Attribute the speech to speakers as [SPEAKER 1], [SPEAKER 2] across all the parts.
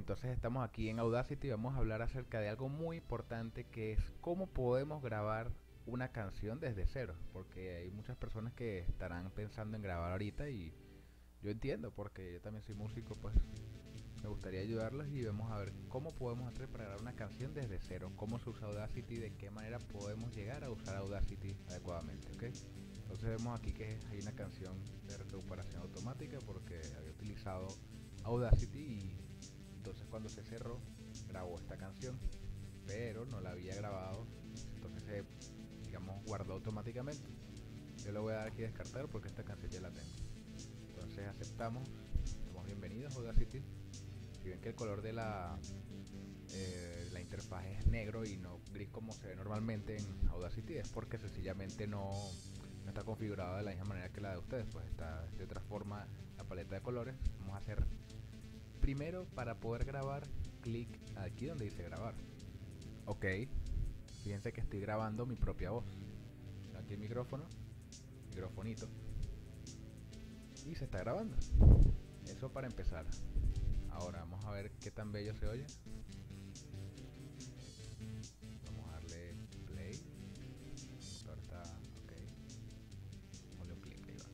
[SPEAKER 1] Entonces estamos aquí en Audacity y vamos a hablar acerca de algo muy importante que es cómo podemos grabar una canción desde cero. Porque hay muchas personas que estarán pensando en grabar ahorita y yo entiendo porque yo también soy músico, pues me gustaría ayudarlos y vamos a ver cómo podemos hacer para grabar una canción desde cero, cómo se usa Audacity, de qué manera podemos llegar a usar Audacity adecuadamente, ¿ok? Entonces vemos aquí que hay una canción de recuperación automática porque había utilizado Audacity y entonces cuando se cerró grabó esta canción, pero no la había grabado, entonces se, digamos, guardó automáticamente. Yo le voy a dar aquí a descartar porque esta canción ya la tengo. Entonces aceptamos, somos bienvenidos a Audacity. Si ven que el color de la interfaz es negro y no gris como se ve normalmente en Audacity, es porque sencillamente no está configurada de la misma manera que la de ustedes, pues está de otra forma la paleta de colores. Vamos a hacer primero, para poder grabar, clic aquí donde dice grabar. Ok, fíjense que estoy grabando mi propia voz. Aquí el micrófono, microfonito, y se está grabando. Eso para empezar. Ahora vamos a ver qué tan bello se oye. Vamos a darle play. El motor está ok. Ponle un clic, ahí va.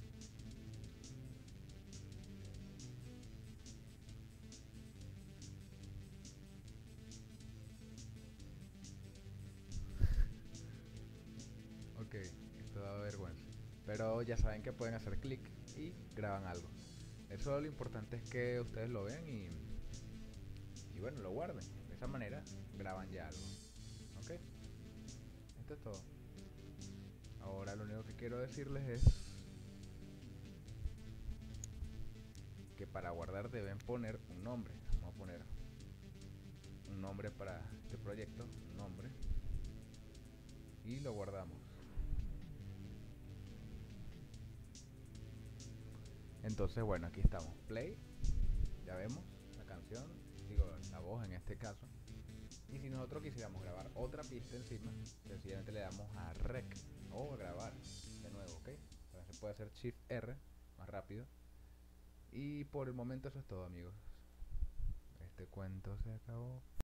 [SPEAKER 1] Ok, esto da vergüenza. Pero ya saben que pueden hacer clic y graban algo. Eso lo importante es que ustedes lo vean y bueno, lo guarden. De esa manera graban ya algo. Ok, esto es todo. Ahora lo único que quiero decirles es que para guardar deben poner un nombre. Vamos a poner un nombre para este proyecto, un nombre, y lo guardamos. Entonces bueno, aquí estamos, play, ya vemos la canción, digo la voz en este caso. Y si nosotros quisiéramos grabar otra pista encima, sencillamente le damos a rec o a grabar de nuevo, ok. Entonces se puede hacer shift R más rápido. Y por el momento eso es todo, amigos. Este cuento se acabó.